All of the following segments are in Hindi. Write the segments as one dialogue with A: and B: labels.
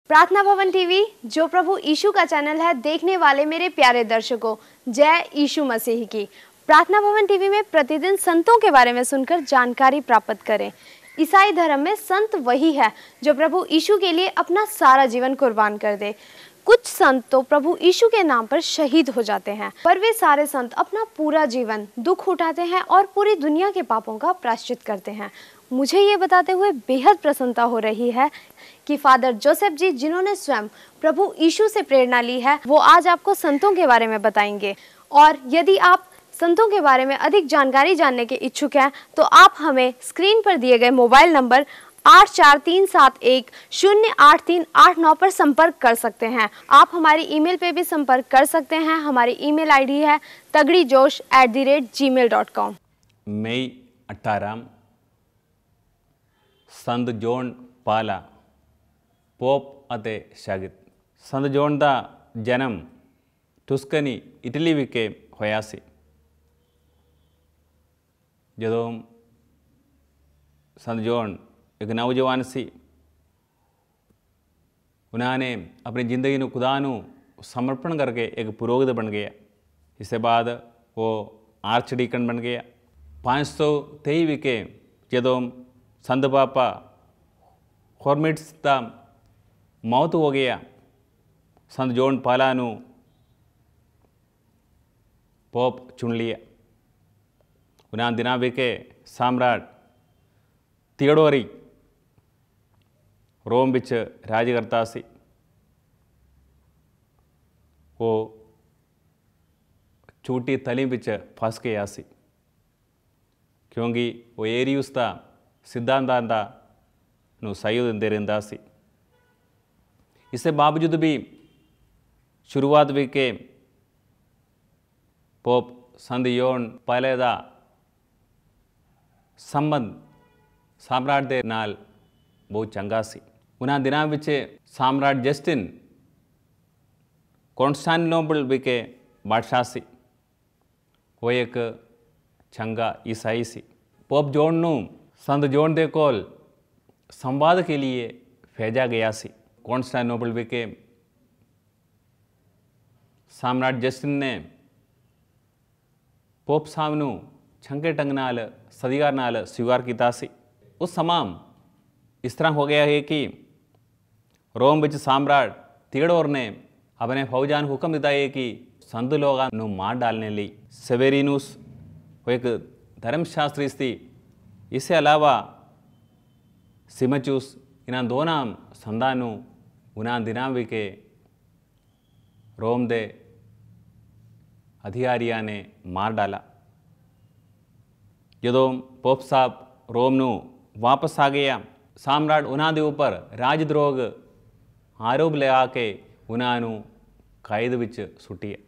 A: प्रार्थना भवन टीवी जो प्रभु यीशु का चैनल है, देखने वाले मेरे प्यारे दर्शकों, जय यीशु मसीह की। प्रार्थना भवन टीवी में प्रतिदिन संतों के बारे में सुनकर जानकारी प्राप्त करें। ईसाई धर्म में संत वही है जो प्रभु यीशु के लिए अपना सारा जीवन कुर्बान कर दे। कुछ संत तो प्रभु यीशु के नाम पर शहीद हो जाते हैं, पर वे सारे संत अपना पूरा जीवन दुख उठाते हैं और पूरी दुनिया के पापों का प्रायश्चित करते हैं। मुझे ये बताते हुए बेहद प्रसन्नता हो रही है कि फादर जोसेफ जी, जिन्होंने स्वयं प्रभु यीशु से प्रेरणा ली है, वो आज आपको संतों के बारे में बताएंगे। और यदि आप संतों के बारे में अधिक जानकारी जानने के इच्छुक हैं तो आप हमें स्क्रीन पर दिए गए मोबाइल नंबर 8437108389 पर संपर्क कर सकते हैं। आप हमारी ईमेल पे भी संपर्क कर सकते हैं। हमारी ईमेल आईडी है tagdijosh@gmail.com।
B: मई 18 संत जॉन पाला पोप ਅਤੇ ਸ਼ਾਗਿਰਦ। ਸੰਤ ਜੌਨ ਦਾ ਜਨਮ ਟੁਸਕਨੀ ਇਟਲੀ ਵਿਖੇ ਹੋਇਆ ਸੀ। ਜਦੋਂ ਸੰਤ ਜੌਨ ਇੱਕ ਨੌਜਵਾਨ ਸੀ, ਉਹਨਾਂ ਨੇ ਆਪਣੀ ਜ਼ਿੰਦਗੀ ਨੂੰ ਖੁਦਾ ਨੂੰ ਸਮਰਪਣ ਕਰਕੇ ਇੱਕ ਪੁਰੋਹਿਤ ਬਣ ਗਿਆ। ਇਸ ਤੋਂ ਬਾਅਦ ਉਹ ਆਰਚ ਡੀਕਨ ਬਣ ਗਿਆ। 523 ਵਿਖੇ ਜਦੋਂ ਸੰਤ ਪਾਪਾ ਹੌਰਮਿਟਸ ਦਾ मौत हो गया, संत जॉन पाला ਨੂੰ पोप चुन लिया। ਉਹਨਾਂ ਦਿਨਾਂ ਵਿਖੇ ਸਾਮਰਾਟ थियोडोरी रोम ਵਿੱਚ ਰਾਜ ਕਰਤਾ ਸੀ। ਉਹ ਛੋਟੀ ਤਲੀਮ ਵਿੱਚ ਫਸ ਗਿਆ ਸੀ, ਕਿਉਂਕਿ ਉਹ ਏਰੀਅਸ ਦਾ ਸਿਧਾਂਤਾਂ ਦਾ ਨੂੰ ਸਹਿਯੋਗ ਦਿੰਦੇ ਰਹਿੰਦਾ ਸੀ। इसके बावजूद भी शुरुआत विके पोप संत जॉन पाले का संबंध साम्राट के नाल बहुत चंगा सी। उन्हां दिनां विच साम्राट जस्टिन कॉन्स्टेंटिनोपल विके बादशाह सी। वो एक चंगा ईसाई सी। पोप जॉन नूं संत जॉन दे कोल संवाद के लिए भेजा गया सी। कॉन्स्टेंटिनोपल विखे साम्राट जस्टिन ने पोप साहब ਨੂੰ ਚੰਗੇ ਢੰਗ ਨਾਲ ਸਤਿਕਾਰ ਨਾਲ स्वीकार ਕੀਤਾ ਸੀ। ਉਸ ਸਮਾਂ ਇਸ ਤਰ੍ਹਾਂ ਹੋ ਗਿਆ ਹੈ ਕਿ रोम ਵਿੱਚ साम्राट थियोडोर ने अपने फौजां ਨੂੰ हुक्म ਦਿੱਤਾ है कि संत लोगों ਨੂੰ मार डालने ਲਈ। सेवेरिनुस वो एक धर्मशास्त्री ਸੀ। इसके अलावा सिमचुस, इन्हां दोनों संतां ਨੂੰ ਉਹਨਾਂ ਦਿਨਾਂ ਵਿਖੇ रोम ਦੇ ਅਧਿਕਾਰੀਆਂ ਨੇ ਮਾਰ डाला। ਜਦੋਂ पोप साहब रोम ਨੂੰ वापस आ गया, ਸਾਮਰਾਟ ਉਹਨਾਂ ਦੇ ਉੱਪਰ ਰਾਜਦਰੋਹ ਆਰੋਪ ਲਗਾ ਕੇ ਉਹਨਾਂ ਨੂੰ ਕੈਦ ਵਿੱਚ ਸੁੱਟਿਆ।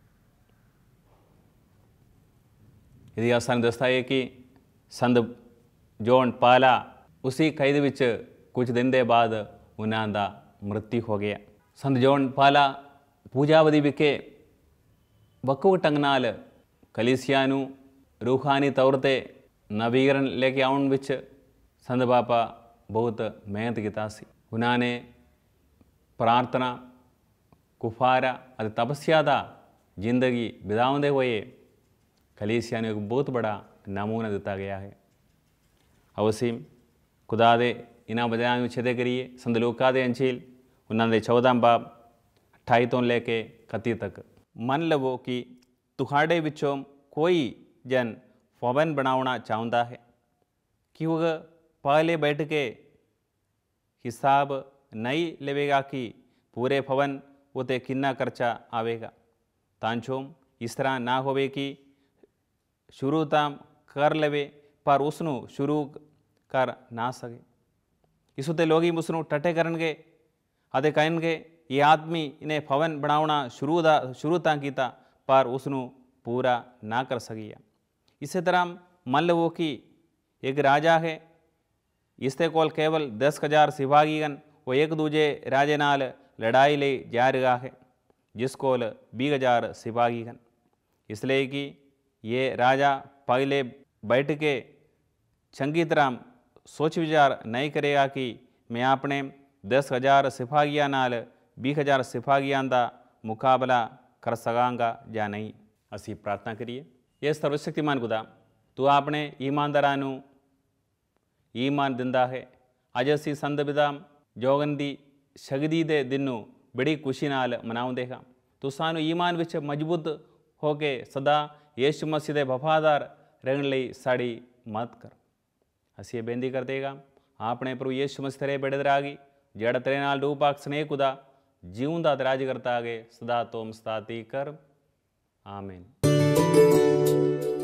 B: इतिहास ਸਾਨੂੰ ਦੱਸਦਾ ਹੈ कि संत जॉन पाला उसी कैद ਵਿੱਚ कुछ दिन ਦੇ ਬਾਅਦ ਉਹਨਾਂ ਦਾ मृत्यु हो गया। संत जॉन पाला पूजावधि विखे वक्फ ढंग नाल कलीसिया नूं रूहानी तौर ते नवीकरण लेके आउण विच संत पापा बहुत मेहनत कीता सी। उन्होंने प्रार्थना, कुफारा और तपस्या दा जिंदगी बिताउंदे हुए कलीसिया ने एक बहुत बड़ा नमूना दिता गया है। अवसीम खुदा दे इन्हां वचनां नूं छेदे करिए। संत लूका दे अंजील उन्होंने 14 बाब 28 ਤੋਂ ਲੈ ਕੇ 31 तक। ਮੰਨ ਲਵੋ कि ਤੁਹਾਡੇ ਵਿੱਚੋਂ कोई जन भवन बनाना चाहता है कि वह पहले बैठ के हिसाब नहीं लेवेगा कि पूरे भवन उते कितना खर्चा आवेगा, तांजो इस तरह ना होवे कि शुरू ताम कर लेवे पर उसनू शुरू कर ना सके। इस उत्ते लोग ही उसनू टट्टे करनगे ਅਤੇ ਕਹਿਣਗੇ ये आदमी इन्हें भवन बनाना शुरू तां कीता पर उसनू पूरा ना कर सकिया। इसी तरह मान लो कि एक राजा है, इसके कोल केवल 10,000 सिपाही हैं। वो एक दूजे राजे नाल लड़ाई ले जा रहा है जिस कोल 20,000 सिपाही हैं। इसलिए कि ये राजा पहले बैठ के चंगी तरह सोच विचार नहीं करेगा कि मैं अपने 10,000 सिपाहियां नाल 20,000 सिपाहियां का मुकाबला कर सकांगा या नहीं। असी प्रार्थना करिए। ये सर्वशक्तिमान खुदा, तू आपने ईमानदारां नूं ईमान दिंदा है। अज असी संत पिता जोगन दी शहीदी दे दिन नूं बड़ी खुशी नाल मनाउंदे हां। तू सानू ईमान विच मजबूत होके सदा यीशु मसीह दे वफादार रहण लई साडी मदद कर। असी ये बेनती करते हां आपने प्रभु यीशु मसीह तेरे बेड़ेदरागी जेड़ा तेरे नाल रूपाक स्नेह खुदा जीवंदा ते राज करता आगे सदा तोम सदाती कर। आमीन।